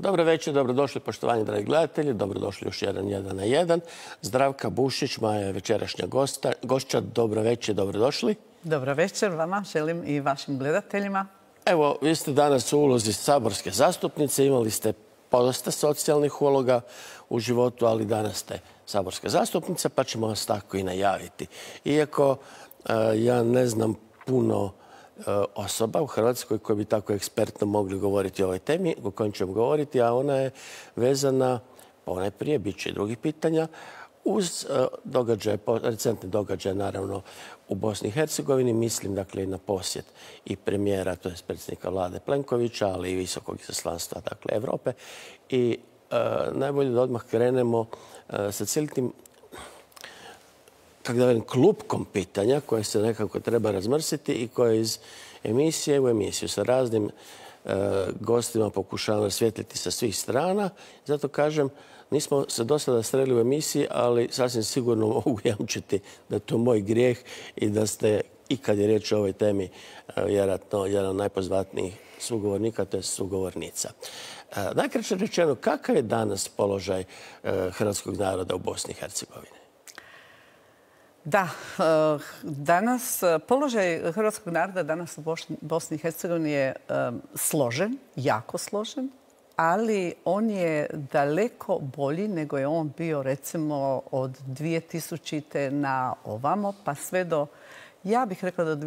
Dobro večer, dobrodošli poštovani dragi gledatelji, dobrodošli još jedan 1 na 1. Zdravka Bušić, moja je večerašnja gošća. Dobro večer, dobrodošli. Dobro večer vama, želim i vašim gledateljima. Evo, vi ste danas u ulozi saborske zastupnice, imali ste podosta socijalnih uloga u životu, ali danas ste saborska zastupnica, pa ćemo vas tako i najaviti. Iako ja ne znam puno osoba u Hrvatskoj koji bi tako ekspertno mogli govoriti o ovoj temi o kojoj ćemo govoriti, a ona je vezana, ponajprije, bit će i drugih pitanja, uz recentne događaje, naravno, u Bosni i Hercegovini. Mislim, dakle, i na posjet i premijera, to je predsjednika vlade Plenkovića, ali i visokog izaslanstva, dakle, Evrope. I najbolje da odmah krenemo sa cijelim tim, kako da velim, klupkom pitanja koje se nekako treba razmrsiti i koje iz emisije u emisiju sa raznim gostima pokušavamo rasvijetliti sa svih strana. Zato kažem, nismo se do sada sreli u emisiji, ali sasvim sigurno mogu jamčiti da je to moj grijeh i da ste, i kad je riječ o ovoj temi, vjerojatno jedan od najpozvatnijih sugovornika, to je sugovornica. Najkraće rečeno, kakav je danas položaj hrvatskog naroda u Bosni i Hercegovini? Da, danas položaj hrvatskog naroda danas u Bosni i Hercegovini je složen, jako složen, ali on je daleko bolji nego je on bio recimo od 2000. na ovamo, pa sve do, ja bih rekla, do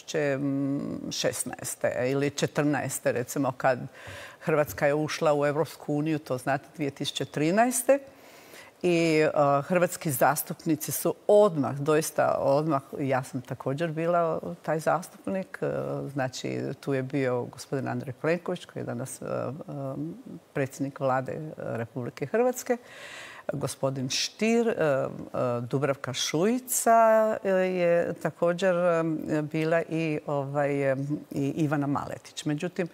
2016. ili 2014. recimo kad Hrvatska je ušla u Europsku uniju, to znate 2013. I hrvatski zastupnici su odmah, doista odmah, ja sam također bila taj zastupnik, znači tu je bio gospodin Andrej Plenković koji je danas predsjednik vlade Republike Hrvatske, gospodin Stier, Dubravka Šuica je također bila i Ivana Maletić. Međutim,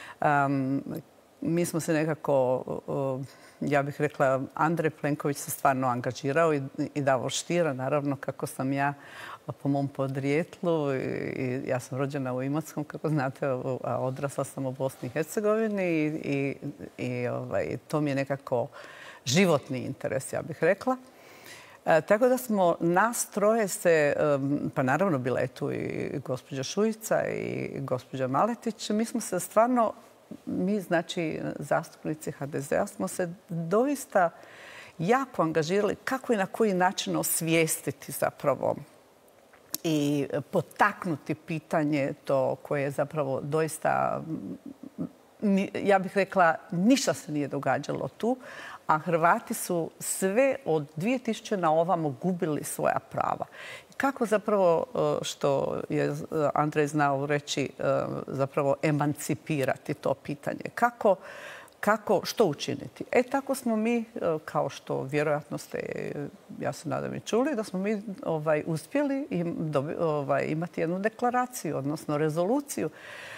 mi smo se nekako, ja bih rekla, Andrej Plenković se stvarno angažirao i Davor Stier, naravno kako sam ja po mom podrijetlu, i ja sam rođena u Imotskom, kako znate, a odrasla sam u Bosni i Hercegovini i to mi je nekako životni interes, ja bih rekla. Tako da smo nas troje se, pa naravno bila je tu i gospođa Šuica i gospođa Maletić, mi smo se stvarno, mi, znači, zastupnici HDZ-a smo se doista jako angažirali kako i na koji način osvijestiti zapravo i potaknuti pitanje to koje je zapravo doista, ja bih rekla, ništa se nije događalo tu, a Hrvati su sve od 2000 na ovamo gubili svoja prava. Kako zapravo, što je Andrej znao reći, zapravo emancipirati to pitanje? Što učiniti? Tako smo mi, kao što vjerojatno ste, ja se nadam i čuli, da smo mi uspjeli imati jednu deklaraciju, odnosno rezoluciju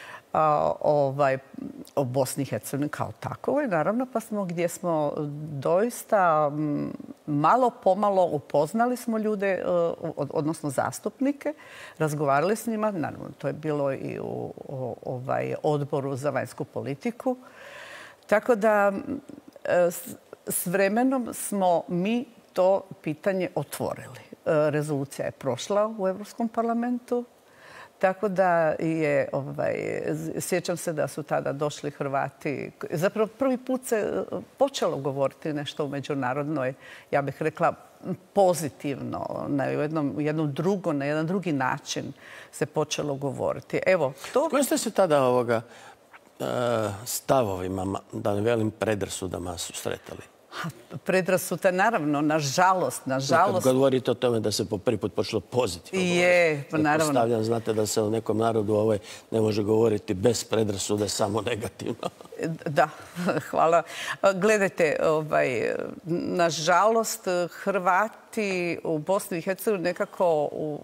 o Bosni i Hercegovini kao takovoj, naravno, pa smo gdje smo doista malo pomalo upoznali smo ljude, odnosno zastupnike, razgovarali s njima, naravno to je bilo i u odboru za vanjsku politiku. Tako da s vremenom smo mi to pitanje otvorili. Rezolucija je prošla u Europskom parlamentu. Tako da je, sjećam se da su tada došli Hrvati. Zapravo prvi put se počelo govoriti nešto u međunarodnoj, ja bih rekla, pozitivno, na jedan drugi način se počelo govoriti. Evo, to... Koji ste se tada stavovima, da ne velim predrasudama, susretali? Predrasuda, naravno, nažalost. Kad govorite o tome da se po prvi put počelo pozitivno govoriti. Naravno. Znate da se o nekom narodu ne može govoriti bez predrasude, samo negativno. Da, hvala. Gledajte, nažalost, Hrvati u Bosni i Hercegovini nekako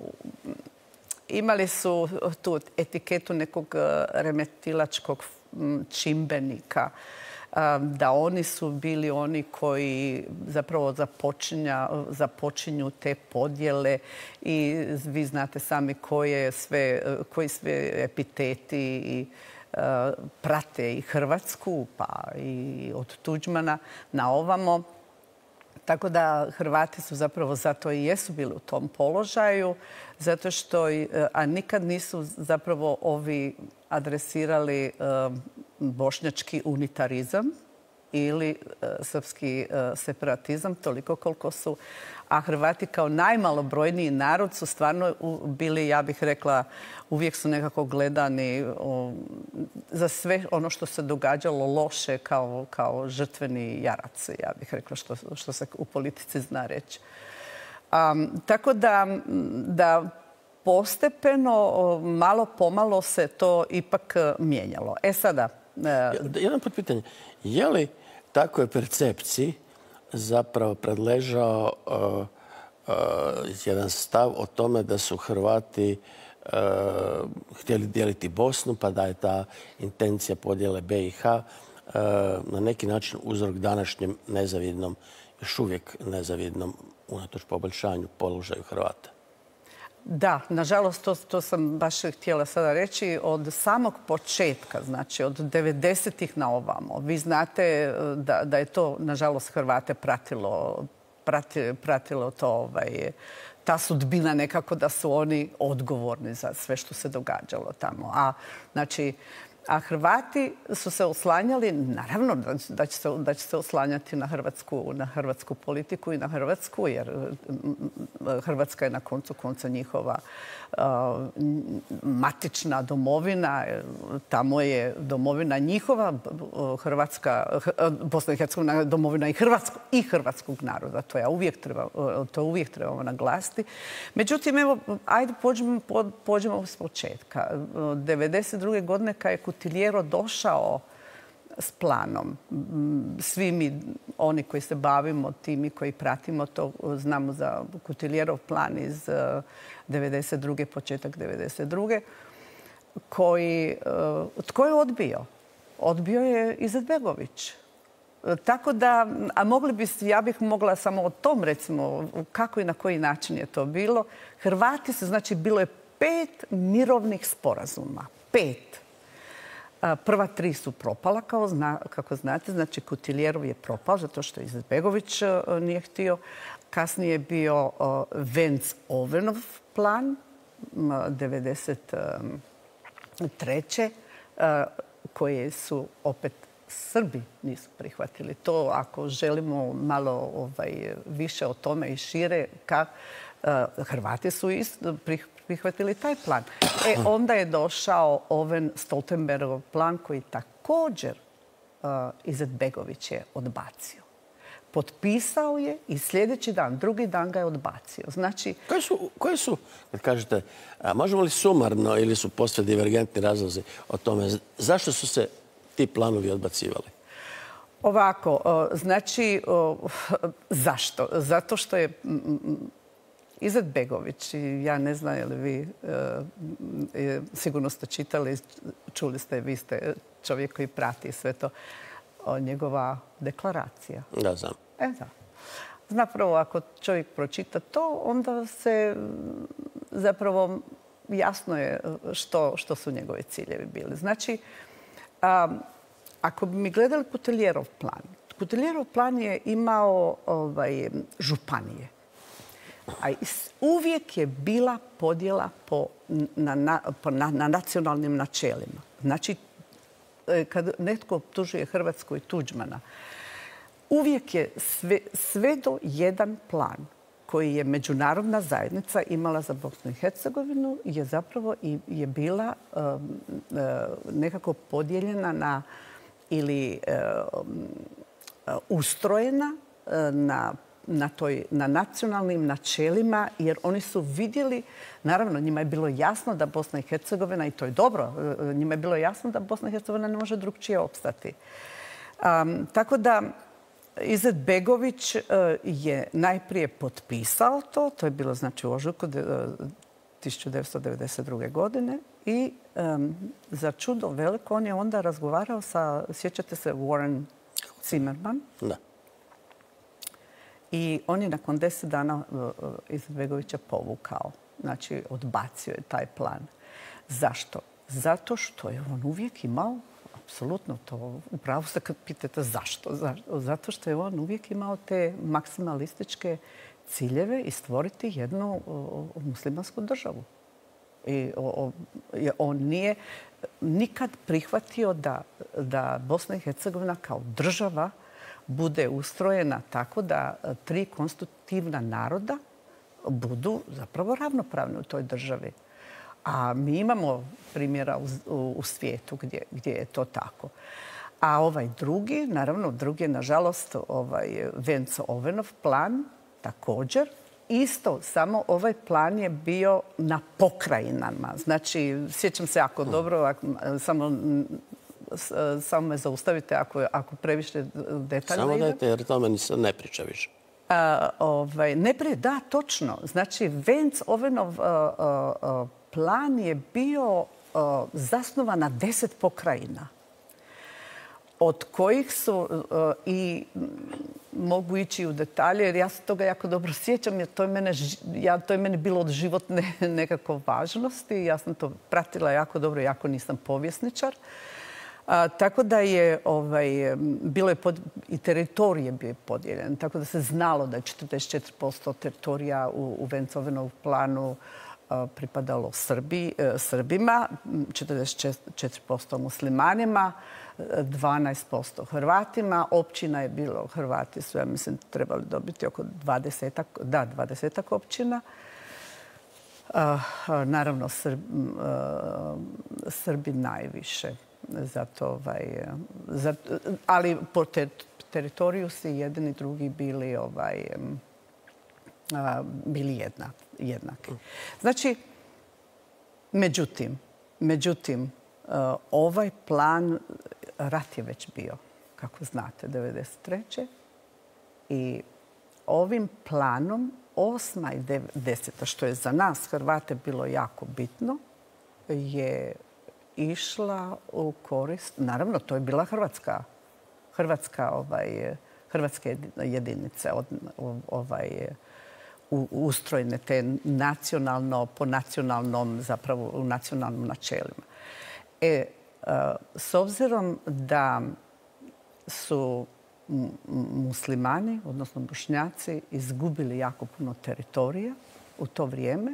imali su tu etiketu nekog remetilačkog čimbenika, da oni su bili oni koji zapravo započinju te podjele i vi znate sami koji sve epiteti i prate i Hrvatsku, pa i od Tuđmana na ovamo. Tako da Hrvati su zapravo zato i jesu bili u tom položaju, zato što, a nikad nisu zapravo ovi adresirali bošnjački unitarizam ili srpski separatizam, toliko koliko su. A Hrvati kao najmalobrojniji narod su stvarno bili, ja bih rekla, uvijek su nekako gledani za sve ono što se događalo loše kao žrtveni jarac, ja bih rekla, što se u politici zna reći. Tako da postepeno, malo pomalo se to ipak mijenjalo. Sada... Jedan potpitanje. Je li takvoj percepciji zapravo predležao jedan stav o tome da su Hrvati htjeli dijeliti Bosnu, pa da je ta intencija podjele BiH na neki način uzrok današnjem nezavidnom, još uvijek nezavidnom, unatoč poboljšanju položaju Hrvata? Da, nažalost, to sam baš htjela sada reći. Od samog početka, znači od 90-ih na ovamo, vi znate da je to, nažalost, Hrvate pratilo to, ta sudbina nekako da su oni odgovorni za sve što se događalo tamo. A Hrvati su se oslanjali, naravno da će se oslanjati na hrvatsku politiku i na Hrvatsku, jer Hrvatska je na koncu konca njihova matična domovina. Tamo je domovina njihova, Bosna i Hercegovina je domovina i hrvatskog naroda. To uvijek trebamo naglasiti. Međutim, evo, ajde pođemo s početka. 1992. godine kad je Kutiljero došao s planom. Svi mi, oni koji se bavimo tim i koji pratimo to, znamo za Kutiljerov plan iz 1992. početak 1992. Tko je odbio? Odbio je Izetbegović. Tako da, ja bih mogla samo o tom, recimo, kako i na koji način je to bilo. Hrvati su, znači, bilo je 5 mirovnih sporazuma. 5. Prva 3 su propala, kako znate. Znači, Kutiljerov je propao zato što Izetbegović nije htio. Kasnije je bio Vence-Ovenov plan 1993. Koje su opet Srbi nisu prihvatili. To, ako želimo malo više o tome i šire, Hrvati su prihvatili taj plan. Onda je došao Oven-Stoltenbergov plan koji također Izetbegović je odbacio. Potpisao je i sljedeći dan, drugi dan ga je odbacio. Znači... Koji su, kad kažete, možemo li sumarno ili su posve divergentni razlozi o tome, zašto su se ti planovi odbacivali? Ovako, znači, zašto? Zato što je Izetbegović, ja ne znam je li vi, sigurno ste čitali, čuli ste, vi ste čovjek koji prati sve to, njegova deklaracija. Da, znam. Da. Zapravo, ako čovjek pročita to, onda se zapravo jasno je što su njegovi ciljevi bili. Znači, ako bi mi gledali Kutiljerov plan, Kutiljerov plan je imao županije. A uvijek je bila podjela na nacionalnim načelima. Znači, kad netko optužuje Hrvatsku i Tuđmana, uvijek je sve do jedan plan koji je međunarodna zajednica imala za Bosnu i Hercegovinu je zapravo je bila nekako podijeljena ili ustrojena na nacionalnim načelima, jer oni su vidjeli, naravno njima je bilo jasno da Bosna i Hercegovina, i to je dobro, njima je bilo jasno da Bosna i Hercegovina ne može drugčije opstati. Tako da Izetbegović je najprije potpisao to je bilo znači u ožujku 1992. godine i za čudo veliko on je onda razgovarao sa, sjećate se, Warren Zimmerman? Da. I on je nakon 10 dana Izetbegovića povukao. Znači, odbacio je taj plan. Zašto? Zato što je on uvijek imao, apsolutno to, upravo se kad pitate zašto. Zato što je on uvijek imao te maksimalističke ciljeve i stvoriti jednu muslimansku državu. I on nije nikad prihvatio da Bosna i Hercegovina kao država bude ustrojena tako da 3 konstitutivna naroda budu zapravo ravnopravni u toj državi. A mi imamo primjera u svijetu gdje je to tako. A ovaj drugi, naravno drugi, nažalost, Vence-Ovenov plan također. Isto, samo ovaj plan je bio na pokrajinama. Znači, sjećam se jako dobro, samo me zaustavite ako previše detaljno idem. Samo dajte, jer tome ne priča više. Da, točno. Znači, Vence-Ovenov plan je bio zasnovan na 10 pokrajina, od kojih su i mogu ići u detalje, jer ja se toga jako dobro sjećam, jer to je meni bilo od životne nekako važnosti. Ja sam to pratila jako dobro, jako nisam povjesničar. Tako da je bilo je i teritorij je bio podijeljen. Tako da se znalo da je 44% teritorija u Vence-Ovenovom planu pripadalo Srbima, 44% muslimanima, 12% Hrvatima. Općina je bilo, Hrvati su, ja mislim, trebali dobiti oko 20 općina. Naravno, Srbi najviše. Ali po teritoriju su jedni i drugi bili jednaki. Znači, međutim, ovaj plan, rat je već bio, kako znate, 1993. I ovim planom 8. i 10. što je za nas Hrvate bilo jako bitno, je išla u korist, naravno to je bila hrvatske jedinice, ustrojene te po nacionalnom, zapravo u nacionalnim načelima. S obzirom da su muslimani, odnosno Bošnjaci, izgubili jako puno teritorija u to vrijeme,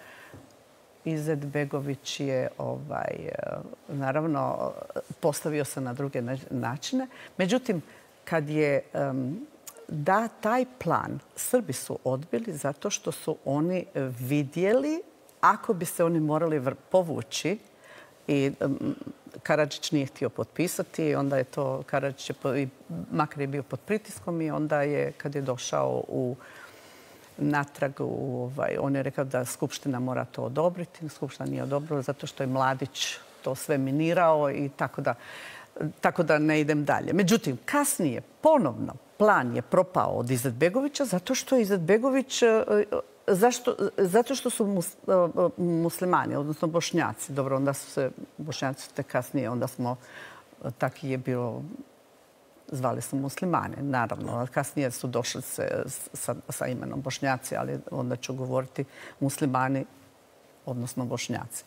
Izetbegović je, naravno, postavio se na druge načine. Međutim, kad je taj plan, Srbi su odbili zato što su oni vidjeli, ako bi se oni morali povući, i Karadžić nije htio potpisati, onda je to Karadžić, makar je bio pod pritiskom, i onda je, kad je došao natrag, on je rekao da Skupština mora to odobriti. Skupština nije odobrila zato što je Mladić to sve minirao i tako da ne idem dalje. Međutim, kasnije ponovno plan je propao od Izetbegovića zato što je Izetbegović, zato što su muslimani, odnosno Bošnjaci. Dobro, onda su se Bošnjaci te kasnije, onda smo, tak je bilo, zvali su muslimane, naravno. Kasnije su došli sa imenom Bošnjaci, ali onda ću govoriti muslimani, odnosno Bošnjaci.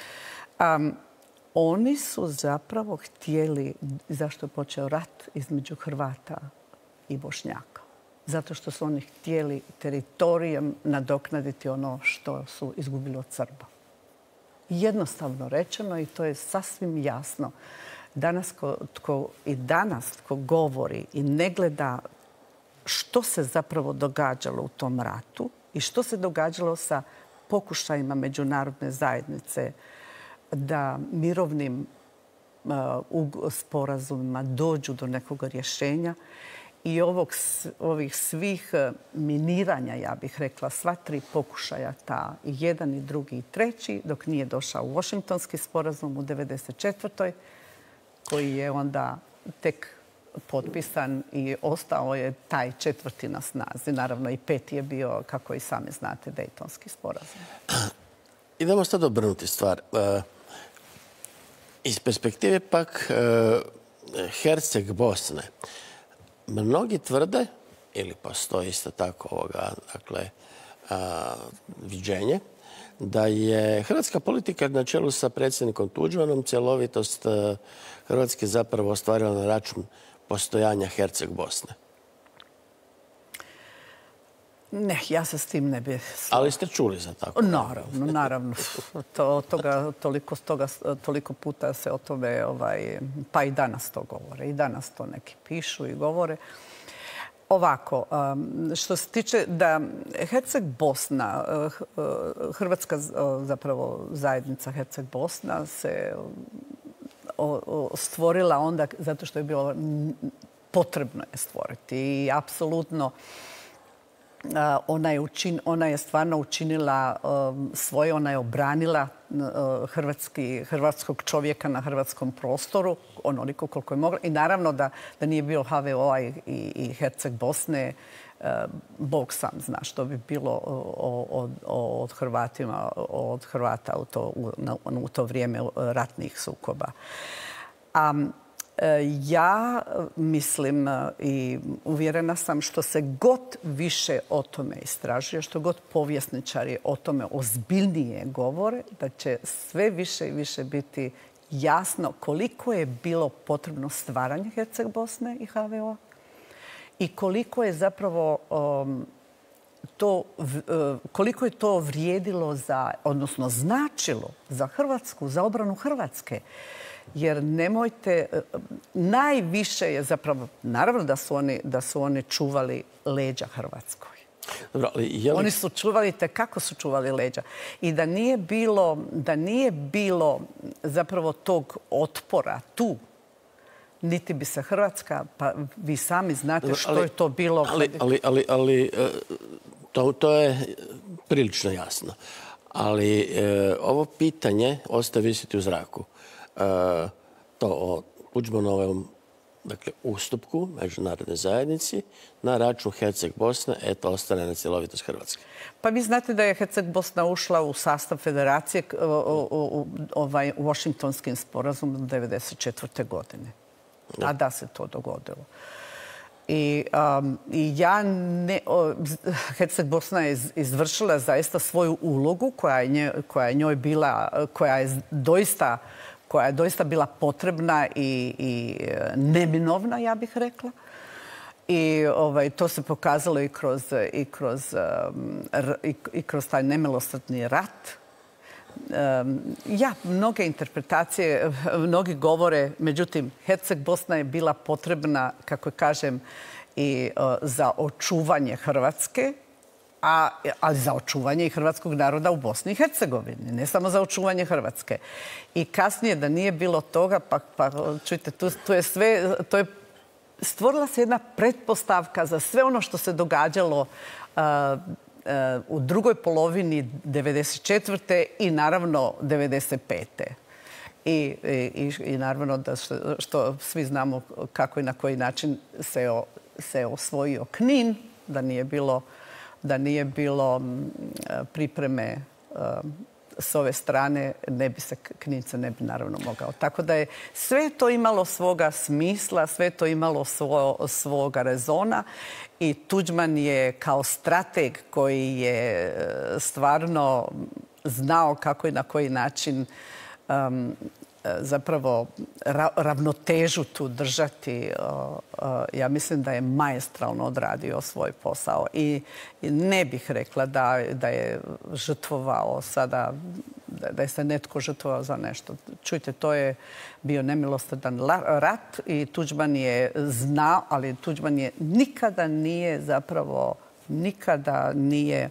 Oni su zapravo htjeli, zašto je počeo rat između Hrvata i Bošnjaka? Zato što su oni htjeli teritorijem nadoknaditi ono što su izgubili od Srba. Jednostavno rečeno, i to je sasvim jasno. Danas tko govori i ne gleda što se zapravo događalo u tom ratu i što se događalo sa pokušajima međunarodne zajednice da mirovnim sporazumima dođu do nekog rješenja, i ovih svih miniranja, ja bih rekla, sva 3 pokušaja, i jedan i drugi i treći, dok nije došao Washingtonski sporazum u 1994. koji je onda tek potpisan i ostao je taj 4. na snazi. Naravno i 5. je bio, kako i sami znate, Dejtonski sporazum. Idemo sad obrnuti stvar. Iz perspektive pak Herceg Bosne, mnogi tvrde, ili postoji isto tako viđenje, da je hrvatska politika na čelu sa predsjednikom Tuđmanom cjelovitost Hrvatske zapravo ostvarila na račun postojanja Herceg Bosne? Ne, ja se s tim ne bih... Ali ste čuli za tako? Naravno. Toliko puta se o tome, pa i danas to govore. I danas to neki pišu i govore. Ovako, što se tiče da Herceg Bosna, Hrvatska zapravo zajednica Herceg Bosna se stvorila onda zato što je bilo potrebno je stvoriti. I apsolutno ona je stvarno učinila svoje, ona je obranila hrvatskog čovjeka na hrvatskom prostoru, onoliko koliko je mogla. I naravno da nije bio HVO-a i Herceg Bosne, Bog sam zna što bi bilo od Hrvata u to vrijeme ratnih sukoba. Ja mislim i uvjerena sam što se god više o tome istražuje, što god povjesničari o tome ozbiljnije govore, da će sve više i više biti jasno koliko je bilo potrebno stvaranje Herceg Bosne i HVO i koliko je zapravo koliko je to vrijedilo odnosno značilo za Hrvatsku, za obranu Hrvatske. Jer nemojte, najviše je zapravo, naravno da su oni čuvali leđa Hrvatskoj. Dobro, Oni su čuvali, kako su čuvali leđa. I da nije bilo zapravo tog otpora tu, niti bi se Hrvatska, pa vi sami znate što je to bilo. Ali to je prilično jasno. Ali ovo pitanje ostaje visiti u zraku. To o Tuđmanovom ustupku međunarodnoj zajednici na račun Herceg Bosne, eto, ostane na cjelovitost Hrvatske. Pa vi znate da je Herceg Bosna ušla u sastav federacije u Washingtonskim sporazumom 1994. godine. A da se to dogodilo. Herceg Bosna je izvršila zaista svoju ulogu koja je njoj bila, koja je doista bila potrebna i neminovna, ja bih rekla. I to se pokazalo i kroz taj nemilosrdni rat. Mnoge interpretacije, mnogi govore, međutim, Herceg Bosna je bila potrebna, kako kažem, i za očuvanje Hrvatske, ali za očuvanje i hrvatskog naroda u Bosni i Hercegovini, ne samo za očuvanje Hrvatske. I kasnije da nije bilo toga, pa čujte, tu je sve, stvorila se jedna pretpostavka za sve ono što se događalo u drugoj polovini 1994. i naravno 1995. I naravno što svi znamo kako i na koji način se osvojio Knin, da nije bilo pripreme s ove strane, Knin se ne bi naravno mogao. Tako da je sve to imalo svoga smisla, sve to imalo svoga rezona i Tuđman je kao strateg koji je stvarno znao kako i na koji način zapravo ravnotežu tu držati. Ja mislim da je maestralno odradio svoj posao i ne bih rekla da je žrtvovao sada, da je se netko žrtvovao za nešto. Čujte, to je bio nemilosrdan rat i Tuđman je znao, ali Tuđman je nikada nije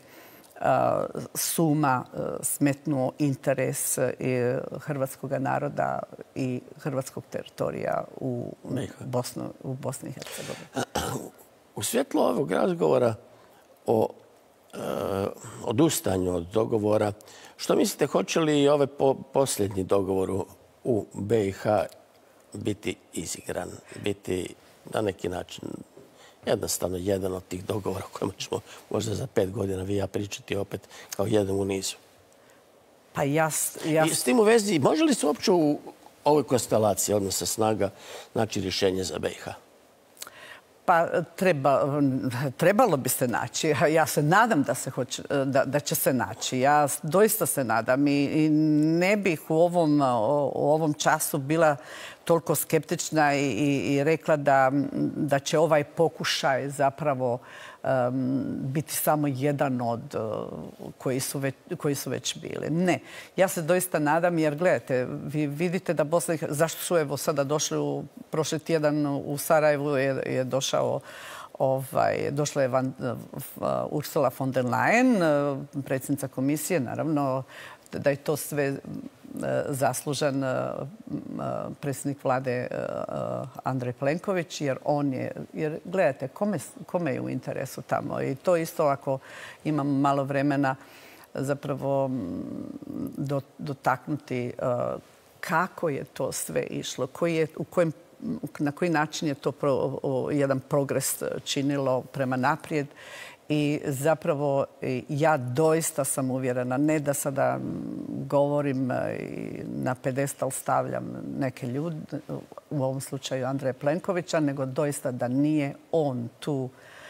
suma smetnuo interes hrvatskog naroda i hrvatskog teritorija u Bosni i Hercegovini. U svjetlu ovog razgovora o odustanju od dogovora, što mislite, hoće li ovaj posljednji dogovor u BiH biti izigran, biti na neki način jednostavno jedan od tih dogovora o kojima ćemo možda za 5 godina vi i ja pričati opet kao jedan u nizu? Pa I s tim u vezi, može li se uopće u ovoj konstelaciji odnosa snaga naći rješenje za BiH? Pa trebalo bi se naći. Ja se nadam da će se naći. Ja doista se nadam i ne bih u ovom času bila toliko skeptična i rekla da će ovaj pokušaj zapravo biti samo jedan od koji su već bili. Ne. Ja se doista nadam jer gledajte, vi vidite da Bosna i Hercegovina, zašto su evo sada došli prošli tjedan u Sarajevu je došla je Ursula von der Leyen, predsjednica komisije, naravno da je to sve zaslužan predsjednik vlade Andrej Plenković, jer gledajte, kome je u interesu tamo. I to isto ako imamo malo vremena zapravo dotaknuti kako je to sve išlo, na koji način je to jedan progres činilo prema naprijed. I zapravo ja doista sam uvjerena, ne da sada govorim i na pedestal stavljam neke ljude, u ovom slučaju Andreja Plenkovića, nego doista da nije on tu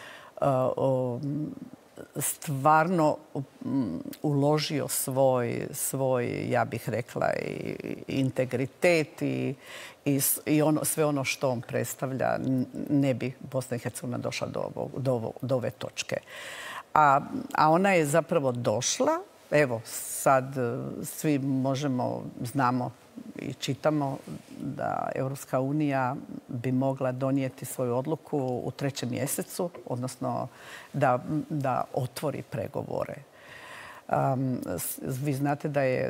stvarno uložio svoj, ja bih rekla, integritet i sve ono što on predstavlja, ne bi Bosna i Hercegovina došla do ove točke. A ona je zapravo došla, evo sad svi znamo i čitamo da Europska unija bi mogla donijeti svoju odluku u 3. mjesecu, odnosno da otvori pregovore. Vi znate da je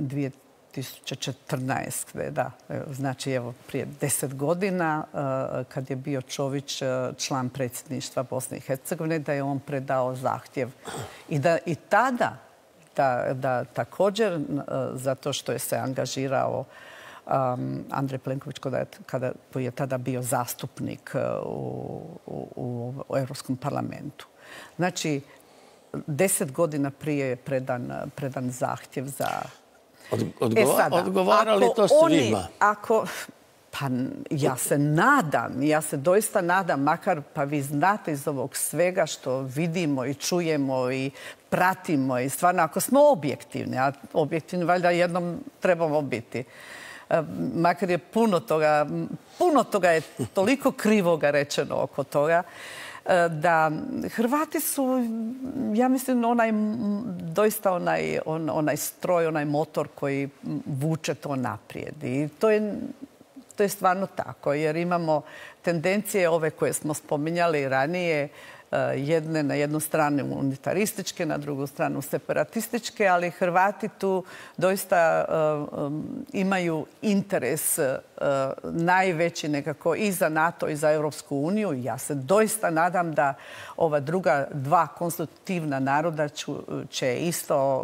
2014. Znači evo prije 10 godina kad je bio Čović član predsjedništva Bosne i Hercegovine, da je on predao zahtjev i tada da također zato što je se angažirao Andrej Plenković koji je tada bio zastupnik u Europskom parlamentu. Znači, 10 godina prije je predan zahtjev za... Odgovarali to svima? Pa ja se doista nadam, makar pa vi znate iz ovog svega što vidimo i čujemo i pratimo i stvarno ako smo objektivni, a objektivni valjda jednom trebamo biti, makar je puno toga je toliko krivoga rečeno oko toga, da Hrvati su, ja mislim, doista onaj stroj, onaj motor koji vuče to naprijed. I to je stvarno tako, jer imamo tendencije ove koje smo spominjali ranije, jedne na jednu stranu unitarističke, na drugu stranu separatističke, ali Hrvati tu doista imaju interes najveći nekako i za NATO i za Europsku uniju. Ja se doista nadam da ova druga dva konstitutivna naroda će isto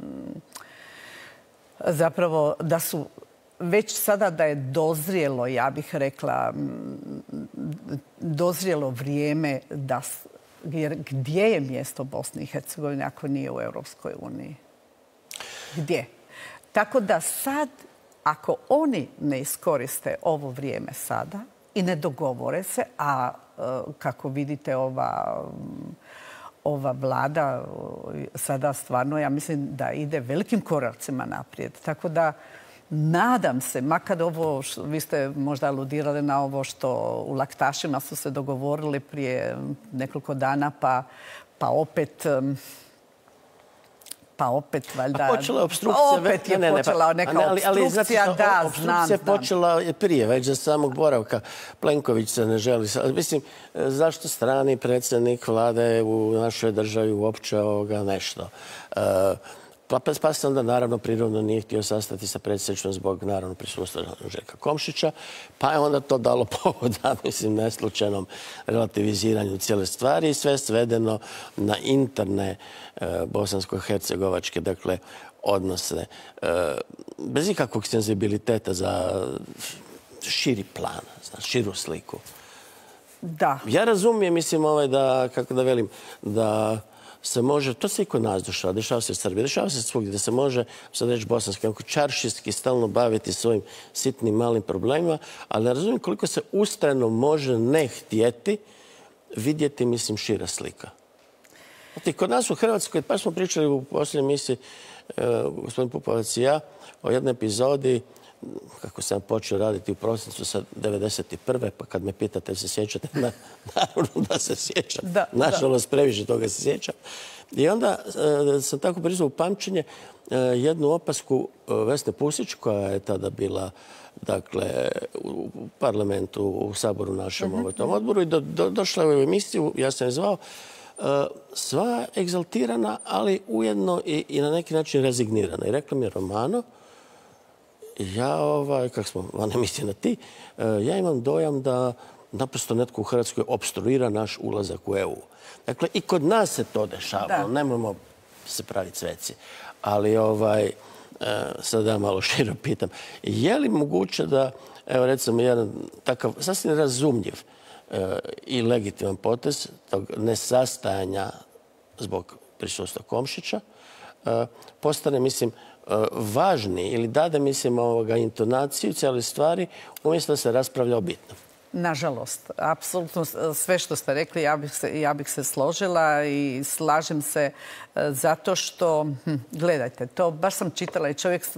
zapravo da su već sada da je dozrijelo, ja bih rekla, dozrijelo vrijeme jer gdje je mjesto Bosne i Hercegovine ako nije u Europskoj uniji? Gdje? Tako da sad, ako oni ne iskoriste ovo vrijeme sada i ne dogovore se, a kako vidite ova vlada sada stvarno, ja mislim da ide velikim koracima naprijed. Tako da nadam se, makar ovo, vi ste možda aludirali na ovo što u Laktašima su se dogovorili prije nekoliko dana, pa opet valjda... Počela je obstrukcija... Opet je počela neka obstrukcija, da, znam. Obstrukcija je počela prije, već za samog boravka. Plenković se ne želi... Mislim, zašto strani predsjednik vlade u našoj državi uopće ovoga nešto? Pa se onda naravno prirodno nije htio sastati sa predsjedničkom zbog naravno prisustva Željka Komšića, pa je onda to dalo povoda, mislim, neslučajnom relativiziranju cijele stvari i sve svedeno na interne bosansko-hercegovačke, dakle, odnose. Bez ikakvog senzibiliteta za širi plan, za širu sliku. Da. Ja razumijem, mislim, kako da velim, da se može, to se i kod nas dešava se u Srbiji, dešava se svugdje, da se može, sad reći bosanski, čaršijski stalno baviti svojim sitnim malim problemima, ali ne razumijem koliko se ustrajno može ne htjeti vidjeti, mislim, šira slika. Kod nas u Hrvatskoj, pa smo pričali u posljednjoj emisiji, gospodin Pupovac i ja, o jednoj epizodi, kako sam počeo raditi u prosincu sa 1991. Pa kad me pitate se sjećate, naravno da se sjećam. Nažalost, previše toga se sjećam. I onda sam tako prizvao u pamćenje jednu opasku Vesne Pusić, koja je tada bila u parlamentu, u Saboru našem, tom odboru, i došla je u emisiju, ja sam je zvao, sva egzaltirana, ali ujedno i na neki način rezignirana. I rekla mi je: Romano, ja, kako smo van emisije na ti, ja imam dojam da naprosto netko u Hrvatskoj opstruira naš ulazak u EU. Dakle, i kod nas se to dešavalo. Nemojmo se praviti sveci. Ali, sad ja malo širo pitam, je li moguće da, evo recimo, jedan takav sasvim razumljiv i legitiman potez tog nesastajanja zbog prisustva Komšića postane, mislim, važni ili dade, mislim, intonaciju cijele stvari umjesto da se raspravlja o bitnom? Nažalost, apsolutno sve što ste rekli ja bih se složila i slažem se zato što, gledajte, to baš sam čitala i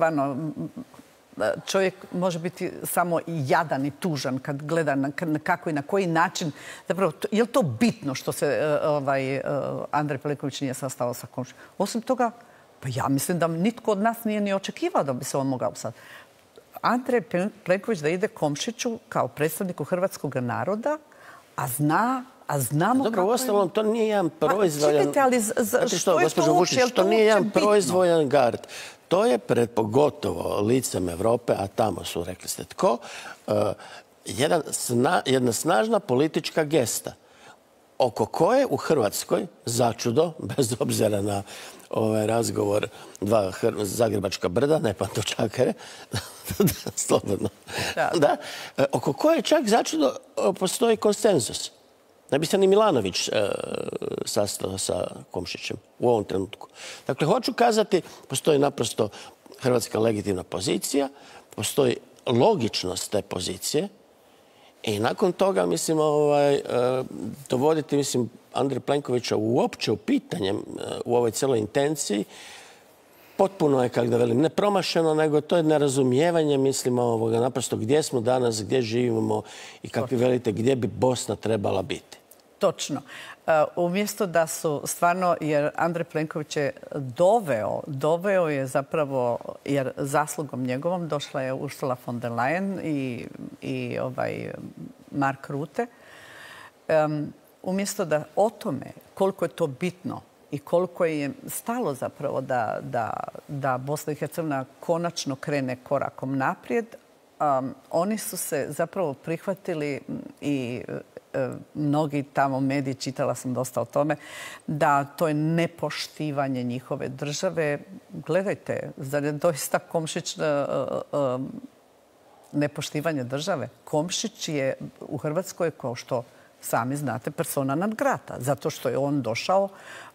čovjek može biti samo jadan i tužan kad gleda kako i na koji način. Zapravo, je li to bitno što se Andrej Plenković nije sastao sa Komšićem? Osim toga, pa ja mislim da nitko od nas nije ni očekivao da bi se on mogao sad. Andrej Plenković da ide Komšiću kao predstavniku hrvatskog naroda, a znamo dobro, kako uostalom, to nije jedan proizvoljan... Čekajte, ali što je to uopće? To nije jedan proizvoljan gard. To je pred pogotovo licem Evrope, a tamo su, rekli ste tko, jedna snažna politička gesta oko koje u Hrvatskoj, začudo, bez obzira na ovaj razgovor dva zagrebačka brda, ne pantočakare, slobodno, da, oko koje čak začudo postoji konsenzus. Ne bi se ni Milanović sastao sa Komšićem u ovom trenutku. Dakle, hoću kazati, postoji naprosto hrvatska legitimna pozicija, postoji logičnost te pozicije i nakon toga, mislim, dovoditi, mislim, Andreja Plenkovića uopće u pitanje u ovoj celoj intenciji, potpuno je, kako da velim, ne promašeno, nego to je nerazumijevanje, mislim, naprosto gdje smo danas, gdje živimo i kako velite, gdje bi Bosna trebala biti. Točno. Umjesto da su stvarno, jer Andrej Plenković je doveo je zapravo, jer zaslugom njegovom došla je Ursula von der Leyen i Mark Rutte. Umjesto da o tome koliko je to bitno i koliko je stalo zapravo da Bosna i Hercegovina konačno krene korakom naprijed, oni su se zapravo prihvatili i mnogi tamo mediji, čitala sam dosta o tome, da to je nepoštivanje njihove države. Gledajte, zar je doista Komšić nepoštivanje države? Komšić je u Hrvatskoj, kao što sami znate, persona non grata, zato što je on došao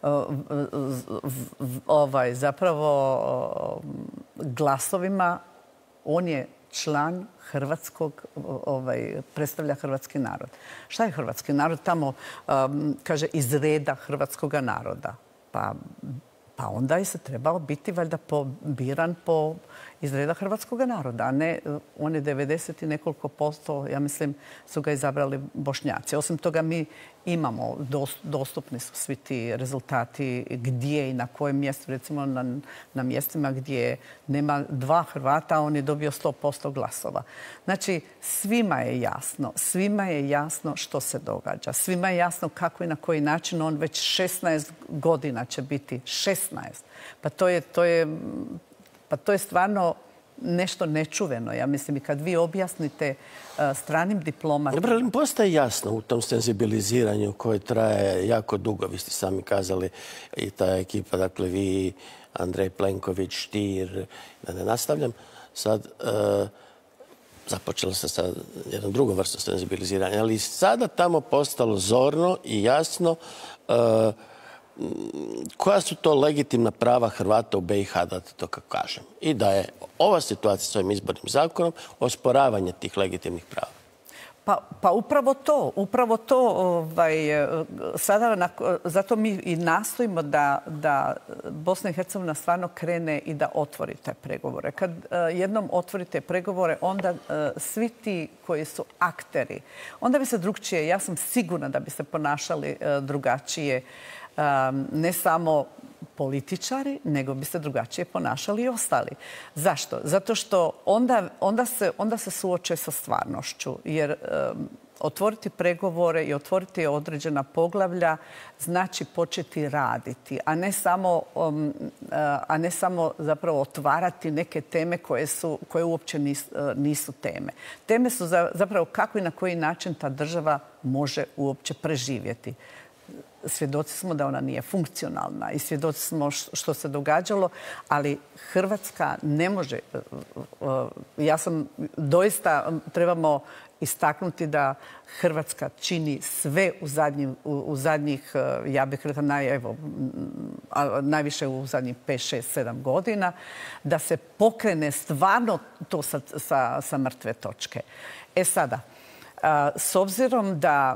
zapravo glasovima, on je član hrvatskog, predstavlja hrvatski narod. Šta je hrvatski narod? Tamo kaže iz reda hrvatskog naroda. Pa onda je se trebao biti valjda biran iz reda hrvatskog naroda, a ne on je 90 i nekoliko posto, ja mislim, su ga izabrali Bošnjaci. Osim toga, mi imamo, dostupni su svi ti rezultati gdje i na kojem mjestu, recimo na mjestima gdje nema dva Hrvata, on je dobio 100% glasova. Znači, svima je jasno što se događa. Svima je jasno kako i na koji način on već 16 godina će biti. 16. Pa to je stvarno nešto nečuveno. Ja mislim, i kad vi objasnite stranim diplomatima... Dobro, ali postaje jasno u tom senzibiliziranju koje traje jako dugo. Vi ste sami kazali i ta ekipa, dakle vi, Andrej Plenković, Stier, da ne nastavljam. Sad započelo se sa jednom drugom vrstom senzibiliziranja, ali sada tamo postalo zorno i jasno koja su to legitimna prava Hrvata u BiH, da to kako kažem. I da je ova situacija s ovim izbornim zakonom osporavanje tih legitimnih prava. Pa upravo to sada, zato mi i nastojimo da Bosna i Hercegovina stvarno krene i da otvori te pregovore. Kad jednom otvorite pregovore, onda svi ti koji su akteri, onda bi se drugčije, ja sam sigurna da bi se ponašali drugačije, ne samo političari, nego bi se drugačije ponašali i ostali. Zašto? Zato što onda se suoče sa stvarnošću. Jer otvoriti pregovore i otvoriti određena poglavlja znači početi raditi, a ne samo zapravo otvarati neke teme koje uopće nisu teme. Teme su zapravo kako i na koji način ta država može uopće preživjeti. Svjedoci smo da ona nije funkcionalna i svjedoci smo što se događalo, ali Hrvatska ne može. Ja sam doista, trebamo istaknuti da Hrvatska čini sve u zadnjih, ja bih rekla, najviše u zadnjih 5, 6, 7 godina, da se pokrene stvarno to sa mrtve točke. Sada, s obzirom da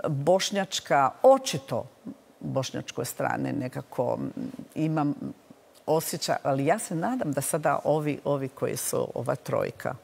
bošnjačkoj strane nekako imam osjećaj, ali ja se nadam da sada ovi koji su ova trojka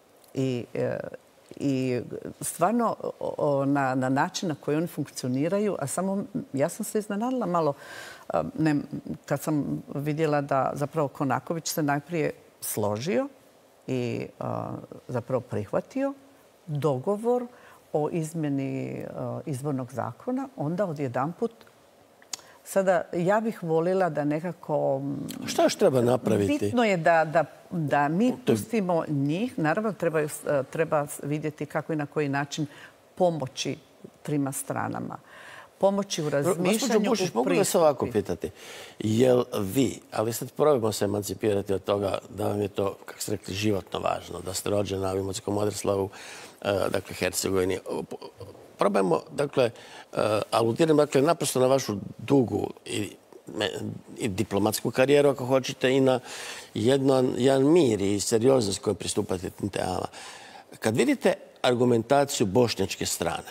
i stvarno na način na koji oni funkcioniraju, a samo ja sam se iznenadila malo kad sam vidjela da zapravo Konaković se najprije složio i zapravo prihvatio dogovor o izmjeni izbornog zakona, onda odjedanput sada ja bih voljela da nekako... Što još treba napraviti? Bitno je da mi pustimo njih. Naravno, treba vidjeti kako i na koji način pomoći trima stranama. Pomoći u razmišljanju, Gospođo Bušić, mogu vas ovako pitati. Jel vi, ali sad probajmo se emancipirati od toga da vam je to, kako ste rekli, životno važno, da ste rođena u Imotskom Odreslavu, dakle, Hercegovini. Probajmo, dakle, aludiram, dakle, naprosto na vašu dugu i diplomatsku karijeru, ako hoćete, i na jedan mir i serioznost kojoj pristupate tim temama. Kad vidite argumentaciju bošnjačke strane,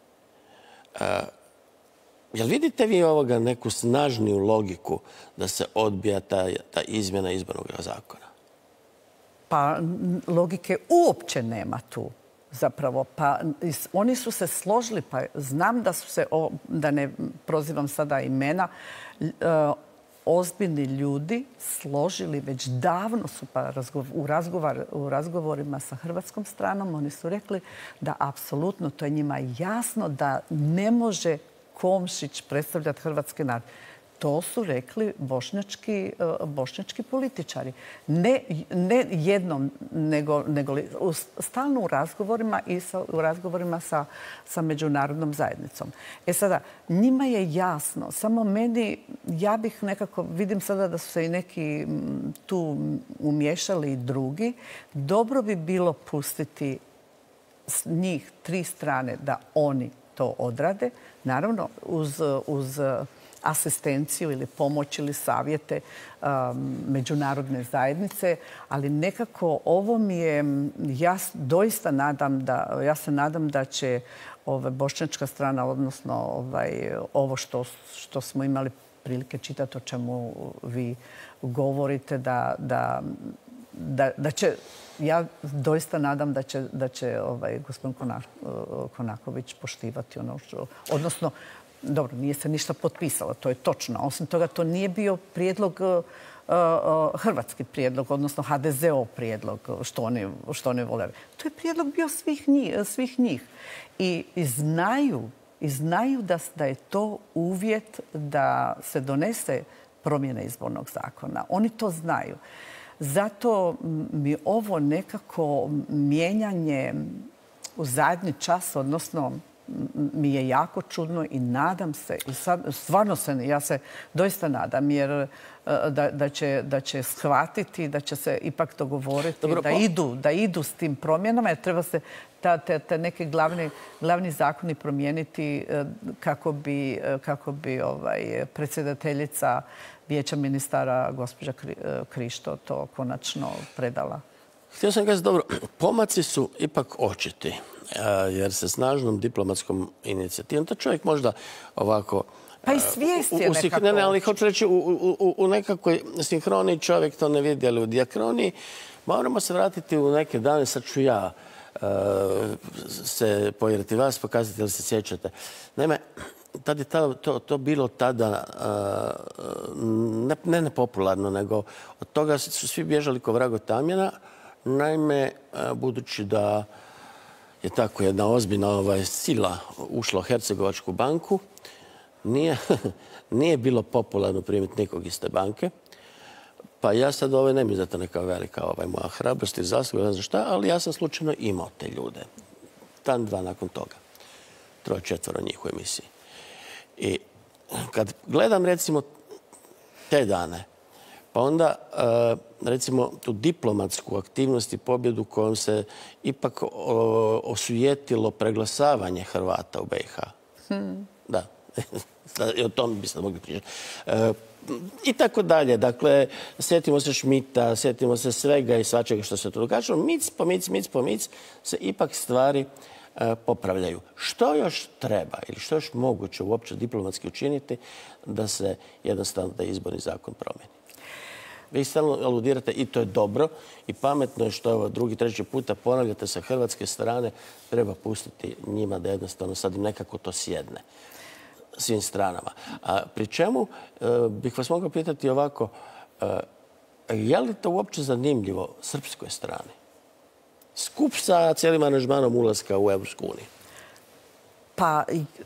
jel vidite vi ovoga neku snažniju logiku da se odbija ta izmjena izbornog zakona? Pa logike uopće nema tu. Zapravo, pa oni su se složili, pa znam da su se, da ne prozivam sada imena, ozbiljni ljudi složili, već davno su pa u razgovorima sa hrvatskom stranom, oni su rekli da apsolutno to je njima jasno da ne može Komšić predstavljati hrvatski narod. To su rekli bošnjački političari. Ne jednom, nego stalno u razgovorima i u razgovorima sa međunarodnom zajednicom. Sada, njima je jasno, samo meni, ja bih nekako, vidim sada da su se i neki tu umiješali i drugi, dobro bi bilo pustiti njih tri strane da oni to odrade. Naravno, uz asistenciju ili pomoć ili savjete međunarodne zajednice, ali nekako ovo mi je, ja se nadam da će bošnjačka strana, odnosno ovo što smo imali prilike čitati, o čemu vi govorite, da će, ja doista nadam da će gospodin Konaković poštivati ono što, odnosno, dobro, nije se ništa potpisalo, to je točno. Osim toga, to nije bio prijedlog, hrvatski prijedlog, odnosno HDZ-ov prijedlog, što oni vole. To je prijedlog bio svih njih. I znaju da je to uvjet da se donese promjena izbornog zakona. Oni to znaju. Zato mi ovo nekako mijenjanje u zadnji čas, odnosno mi je jako čudno i nadam se, i stvarno ja se doista nadam, jer da će shvatiti, da će se ipak dogovoriti, da idu s tim promjenama, jer treba se te neke glavni zakoni promijeniti kako bi predsjedateljica Vijeća ministara, gospođa Krišto, to konačno predala Htio sam kazati, dobro, pomaci su ipak očiti, jer se snažnom diplomatskom inicijativom, to čovjek možda ovako... Pa i svijest je nekako... Ne, ali hoću reći, u nekakvoj sinhroniji čovjek to ne vidi, ali u dijakroniji moramo se vratiti u neke dane, sad ću ja se povjeriti vas, pokazati da se sjećate. Naime, tad je to bilo tada ne nepopularno, nego od toga su svi bježali ko vrag od tamjana. Naime, budući da je tako jedna ozbiljna sila ušla u Hercegovačku banku, nije bilo popularno primiti nikog iz te banke. Pa ja sad ne mi zato neka velika moja hrabrost i zasluga, ne znam šta, ali ja sam slučajno imao te ljude. Dan, dva nakon toga. 3, 4 njih u emisiji. I kad gledam, recimo, te dane, pa onda, recimo, tu diplomatsku aktivnost i pobjedu kojom se ipak osujetilo preglasavanje Hrvata u BiH. Da. I o tome biste mogli pričati. I tako dalje. Dakle, sjetimo se Šmita, sjetimo se svega i svačega što se tu događalo. Mic po mic se ipak stvari popravljaju. Što još treba ili što još moguće uopće diplomatski učiniti da se jednostavno da izborni zakon promijeni? Vi stalno aludirate i to je dobro i pametno je što ovo 2., 3. puta ponavljate sa hrvatske strane. Treba pustiti njima da jednostavno sad im nekako to sjedne svim stranama. A pri čemu bih vas mogao pitati ovako, je li to uopće zanimljivo srpskoj strani? Skup sa cijelim aranžmanom ulaska u Evropsku uniju. Pa,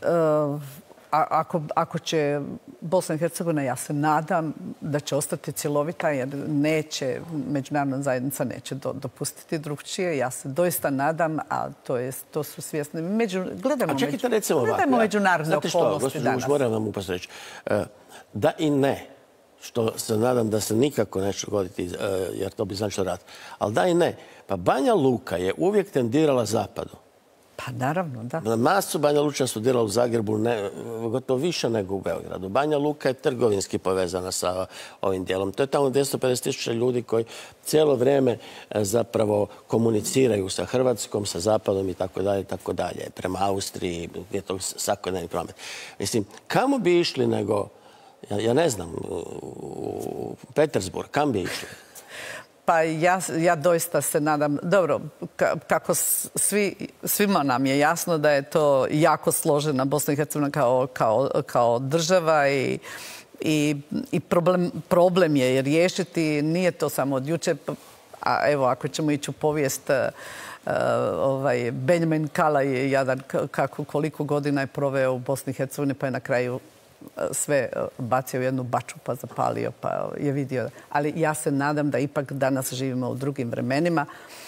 ako će Bosna i Hercegovina, ja se nadam da će ostati cjelovita, jer međunarodna zajednica neće dopustiti drugčije. Ja se doista nadam, a to su svjesni. Gledajmo međunarodne okolnosti danas. Moram vam upast reći. Da i ne, što se nadam da se nikako neće dogoditi, jer to bi značilo rat. Ali da i ne. Pa Banja Luka je uvijek tendirala zapadu. Pa naravno, da. Masu Banja Lučana studirala u Zagrebu, gotovo više nego u Beogradu. Banja Luka je trgovinski povezana sa ovim dijelom. To je tamo 250.000 ljudi koji cijelo vrijeme zapravo komuniciraju sa Hrvatskom, sa Zapadom i tako dalje, prema Austriji, gdje je to svakodnevni promet. Mislim, kamo bi išli nego, ja ne znam, u Petersburg, kam bi išli? Pa ja doista se nadam, dobro, kako svima nam je jasno da je to jako složena Bosna i Hercegovina kao država i problem je riješiti, nije to samo od jučer, a evo ako ćemo ići u povijest, Benjamin Kala je jadan koliko godina je proveo u Bosni i Hercegovini, pa je na kraju sve bacio u jednu baču pa zapalio pa je vidio. Ali ja se nadam da ipak danas živimo u drugim vremenima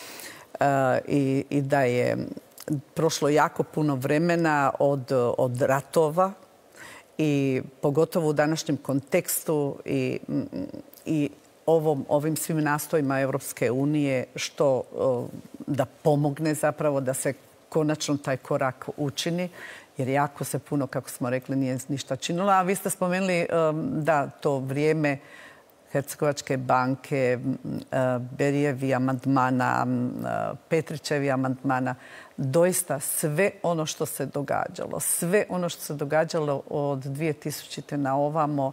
i da je prošlo jako puno vremena od ratova i pogotovo u današnjem kontekstu i ovim svim nastojima Evropske unije što da pomogne zapravo da se konačno taj korak učini. Jer jako se puno, kako smo rekli, nije ništa činilo. A vi ste spomenuli da to vrijeme Hercegovačke banke, Berijevi amandmana, Petrićevi amandmana, doista sve ono što se događalo od 2000. na ovamo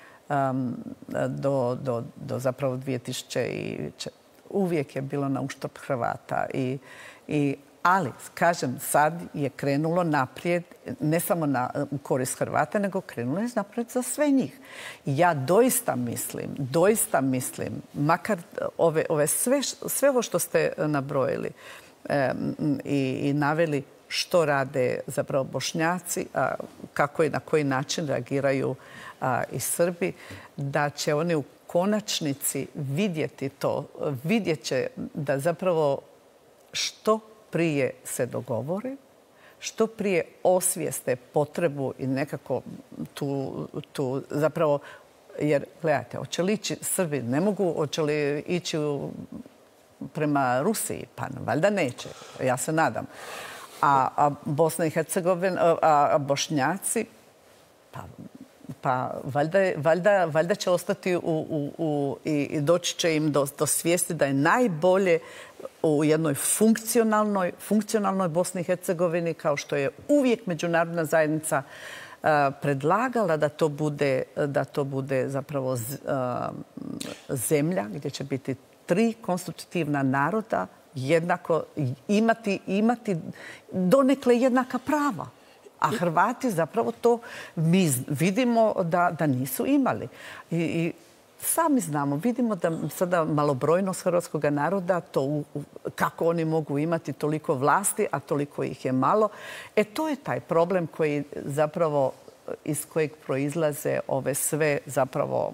do zapravo 2000. Uvijek je bilo na uštrb Hrvata ali, kažem, sad je krenulo naprijed, ne samo u korist Hrvata, nego krenulo je naprijed za sve njih. I ja doista mislim, makar sve ovo što ste nabrojili i naveli što rade zapravo Bošnjaci, kako i na koji način reagiraju i Srbi, da će oni u konačnici vidjeti to, vidjet će da zapravo što prije se dogovore, što prije osvijeste potrebu i nekako tu zapravo, jer gledajte, hoće li ići Srbi, ne mogu, hoće li ići prema Rusiji, pa valjda neće, ja se nadam. A Bosna i Hercegovina, a Bošnjaci, Pa valjda će ostati i doći će im do svijesti da je najbolje u jednoj funkcionalnoj Bosni i Hercegovini, kao što je uvijek međunarodna zajednica predlagala da to bude zapravo zemlja gdje će biti 3 konstitutivna naroda jednako imati donekle jednaka prava. A Hrvati zapravo to mi vidimo da nisu imali. I sami znamo, vidimo da sada malobrojnost hrvatskog naroda, kako oni mogu imati toliko vlasti, a toliko ih je malo. To je taj problem koji zapravo iz kojeg proizlaze ove sve zapravo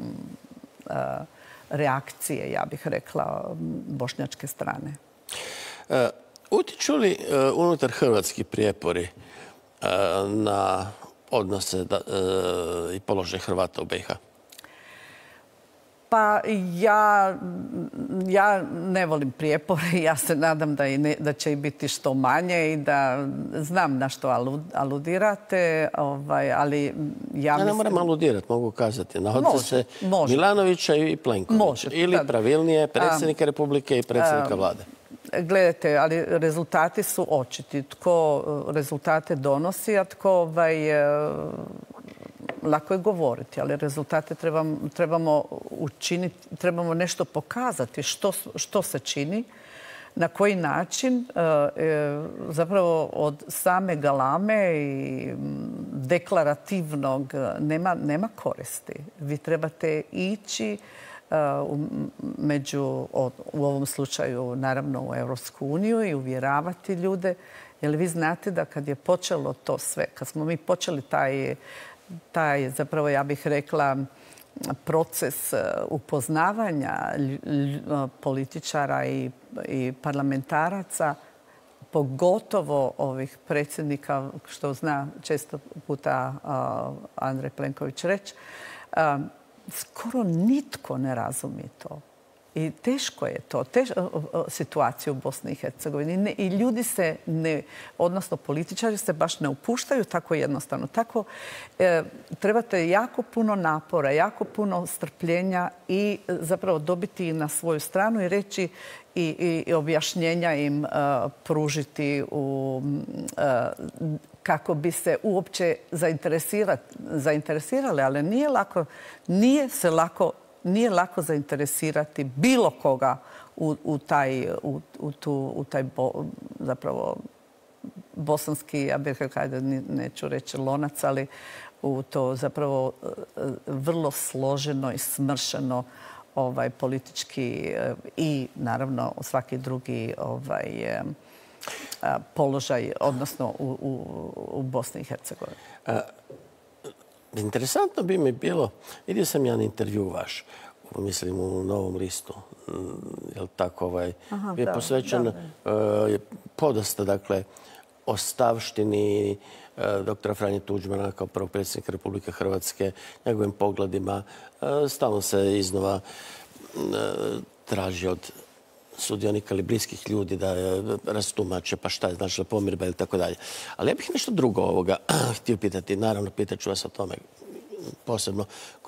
reakcije, ja bih rekla, bošnjačke strane. Utiču li unutar hrvatski prijepori na odnose i položaj Hrvata u BiH? Pa ja ne volim prijepore. Ja se nadam da će ih biti što manje i da znam na što aludirate, ali ja ne moram aludirati, mogu kazati. Na odnose Milanovića i Plenkovića. Ili pravilnije predsjednika Republike i predsjednika vlade. Gledajte, ali rezultati su očiti. Tko rezultate donosi, a tko lako je govoriti, ali rezultate trebamo učiniti, trebamo nešto pokazati što se čini, na koji način. Zapravo od same galame i deklarativnog nema koristi. Vi trebate ići u ovom slučaju naravno u Europsku uniju i uvjeravati ljude. Jer vi znate da kad je počelo to sve, kad smo mi počeli taj zapravo, ja bih rekla, proces upoznavanja političara i parlamentaraca, pogotovo ovih predsjednika, što zna često puta Andrej Plenković reći, skoro nitko ne razumije to. I teško je to, situacija u Bosni i Hercegovini. I ljudi se odnosno političari se baš ne upuštaju tako jednostavno. Tako trebate jako puno napora, jako puno strpljenja i zapravo dobiti ih na svoju stranu i reći i objašnjenja im pružiti kako bi se uopće zainteresirali, ali nije lako zainteresirati bilo koga u taj zapravo bosanski, ja bih rekla, neću reći lonac, ali u to zapravo vrlo složeno i smršeno politički i naravno svaki drugi položaj, odnosno u Bosni i Hercegovini. Interesantno bi mi bilo, vidio sam jedan intervju vaš, mislim u Novom listu, je li tako, je posvećen podosta, dakle, ostavštini doktora Franje Tuđmana kao prvog predsjednika Republike Hrvatske, njegovim pogledima. Stalno se iznova traži od sudionika ili bliskih ljudi da rastumače pa šta je značila pomirba ili tako dalje. Ali ja bih nešto drugo ovoga htio pitati. Naravno, pitaću vas o tome posebno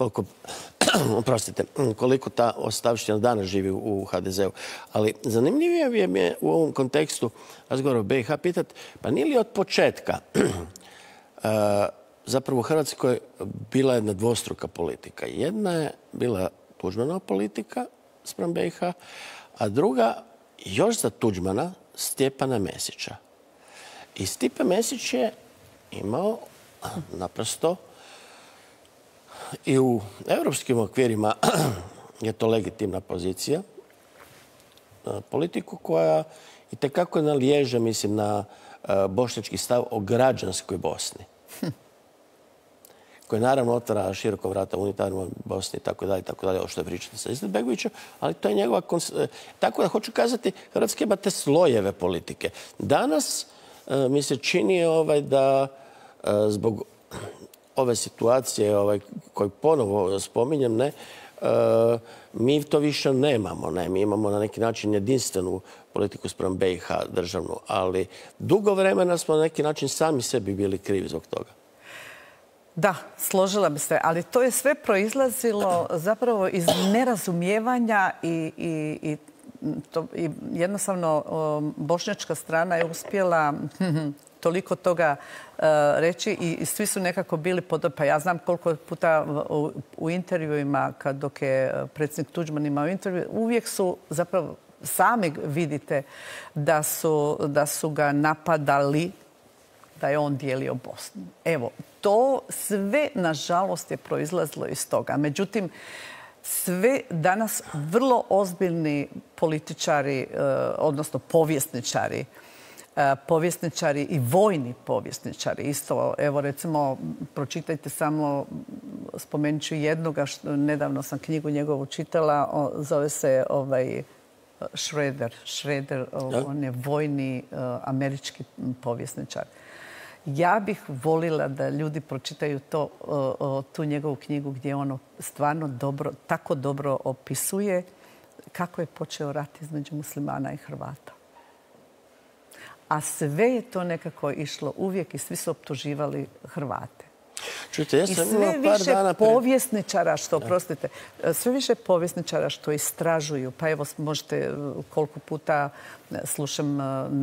koliko ta ostavština danas živi u HDZ-u. Ali zanimljivije mi je u ovom kontekstu razgovora o BiH pitati, pa nije li od početka zapravo u Hrvatskoj bila jedna dvostruka politika? Jedna je bila Tuđmanova politika spram BiH, a druga, još za Tuđmana, Stjepana Mesića. I Stipe Mesić je imao naprosto i u europskim okvirima je to legitimna pozicija, politiku koja itekako naliježe, mislim, na bošnjački stav o građanskoj Bosni. Koji naravno otvara široko vrata unitarnoj Bosni i tako dalje, ovo što je pričate sa Izetbegovićem, ali to je njegova... Tako da hoću kazati, Hrvatska ima te slojeve politike. Danas mi se čini da zbog ove situacije koju ponovo spominjem, mi to više nemamo. Mi imamo na neki način jedinstvenu politiku spram BiH državnu, ali dugo vremena smo na neki način sami sebi bili krivi zbog toga. Da, složila bi se, ali to je sve proizlazilo zapravo iz nerazumijevanja i jednostavno bošnjačka strana je uspjela toliko toga reći i svi su nekako bili pa ja znam koliko puta u intervjuima dok je predsjednik Tuđman imao intervju, uvijek su zapravo sami vidite da su ga napadali da je on dijelio Bosnu. Evo, to sve, nažalost, je proizlazilo iz toga. Međutim, sve danas vrlo ozbiljni političari, odnosno povjesničari i vojni povjesničari. Isto, evo recimo, pročitajte samo, spomenut ću jednoga, nedavno sam knjigu njegovu čitala, zove se Schroeder, on je vojni američki povjesničar. Ja bih volila da ljudi pročitaju tu njegovu knjigu gdje on stvarno tako dobro opisuje kako je počeo rat između muslimana i Hrvata. A sve je to nekako išlo uvijek i svi su optuživali Hrvate. Čujte, ja sam imao par dana povjesničara sve više povjesničara što istražuju. Pa evo, možete koliko puta slušam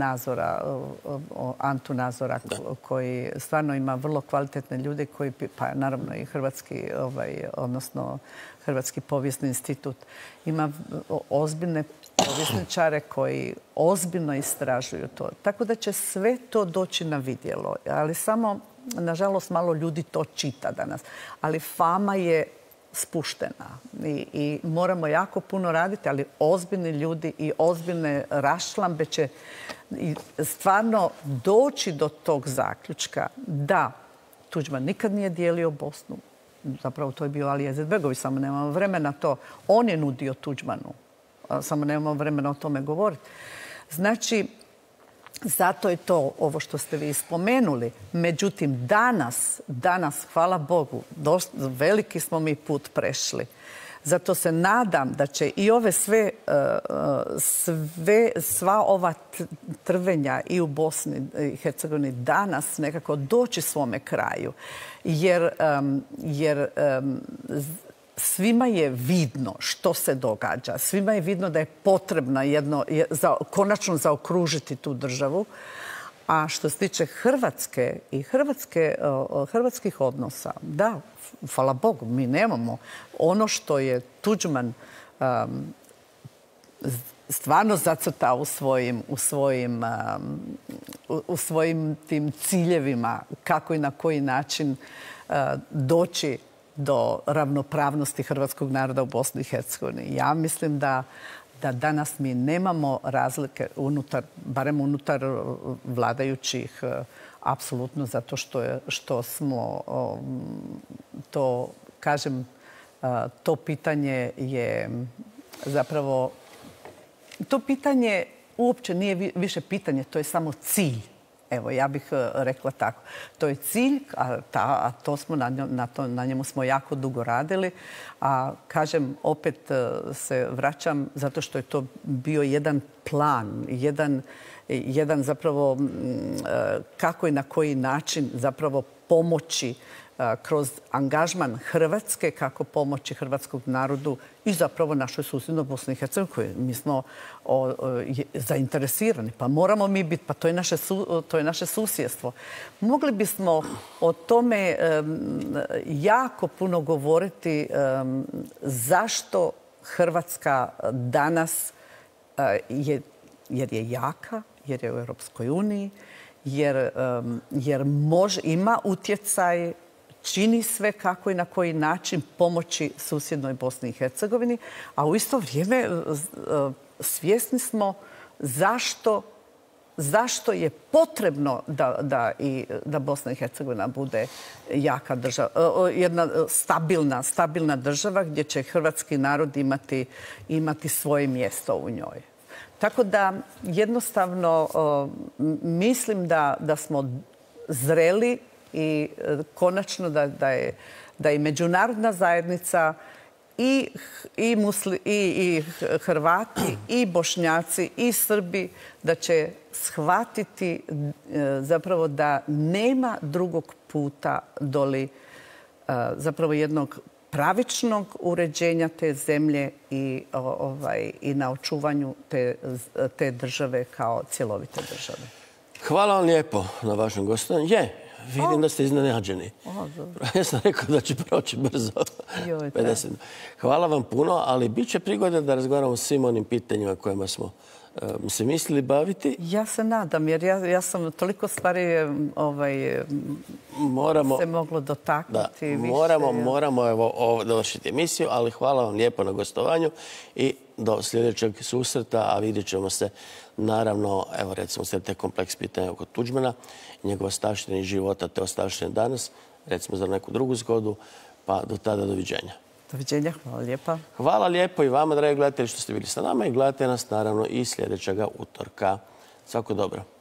Antu Nazora, koji stvarno ima vrlo kvalitetne ljude, pa naravno i Hrvatski, odnosno Hrvatski povijesni institut. Ima ozbiljne povjesničare koji ozbiljno istražuju to. Tako da će sve to doći na vidjelo. Ali samo, nažalost, malo ljudi to čita danas. Ali fama je spuštena i moramo jako puno raditi, ali ozbiljni ljudi i ozbiljne raščlambe će stvarno doći do tog zaključka da Tuđman nikad nije dijelio Bosnu. Zapravo to je bio Alija Izetbegović, samo nemamo vremena to. On je nudio Tuđmanu. Samo nemamo vremena o tome govoriti. Znači, zato je to ovo što ste vi spomenuli. Međutim, danas, hvala Bogu, veliki smo mi put prešli. Zato se nadam da će i ove sva ova trvenja i u Bosni i Hercegovini danas nekako doći svome kraju. Jer svima je vidno što se događa. Svima je vidno da je potrebno konačno zaokružiti tu državu. A što se tiče Hrvatske i hrvatskih odnosa, da, hvala Bogu, mi nemamo ono što je Tuđman stvarno zacrtao u svojim tim ciljevima, kako i na koji način doći do ravnopravnosti hrvatskog naroda u Bosni i Hercegovini. Ja mislim da danas mi nemamo razlike barem unutar vladajućih, apsolutno, zato što smo to, kažem, to pitanje je zapravo, to pitanje uopće nije više pitanje, to je samo cilj. Evo, ja bih rekla tako. To je cilj, a to smo na njemu smo jako dugo radili. A kažem, opet se vraćam zato što je to bio jedan plan, jedan zapravo kako i na koji način zapravo pomoći kroz angažman Hrvatske, kako pomoći hrvatskom narodu i zapravo našoj susjednoj Bosni i Hercegovini, koji mi smo zainteresirani. Pa moramo mi biti, pa to je naše susjedstvo. Mogli bismo o tome jako puno govoriti zašto Hrvatska danas jer je jaka, jer je u Europskoj uniji, jer ima utjecaj, čini sve kako i na koji način pomoći susjednoj Bosni i Hercegovini, a u isto vrijeme svjesni smo zašto je potrebno da Bosna i Hercegovina bude jaka država, jedna stabilna država gdje će hrvatski narod imati svoje mjesto u njoj. Tako da jednostavno mislim da smo zreli i konačno da je međunarodna zajednica i Hrvati, i Bošnjaci, i Srbi, da će shvatiti zapravo da nema drugog puta doli zapravo jednog pravičnog uređenja te zemlje i na očuvanju te države kao cjelovite države. Hvala vam lijepo na vašem gostovanju. Vidim da ste iznenađeni. Ja sam rekao da će proći brzo. 50. Hvala vam puno, ali bit će prigode da razgovaramo o svim onim pitanjima kojima smo se mislili baviti. Ja se nadam, jer ja sam toliko stvari se moglo dotaknuti. Moramo dovršiti emisiju, ali hvala vam lijepo na gostovanju i do sljedećeg susreta, a vidjet ćemo se naravno, evo recimo sve te kompleks pitanja oko Tuđmana, njegova ostavština i života te ostavštine danas, recimo za neku drugu zgodu, pa do tada doviđenja. Doviđenja, hvala lijepa. Hvala lijepo i vama, dragi gledatelji, što ste bili sa nama i gledajte nas naravno i sljedećega utorka. Svako dobro.